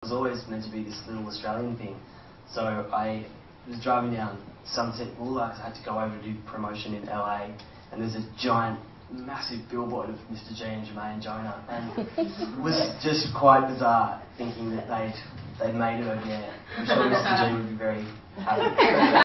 was always meant to be this little Australian thing. So I was driving down Sunset Boulevard, I had to go over to do promotion in LA, and there's a giant, massive billboard of Mr. G and Jermaine and Jonah, and it was just quite bizarre thinking that they'd made it over there. I'm sure Mr. G would be very happy.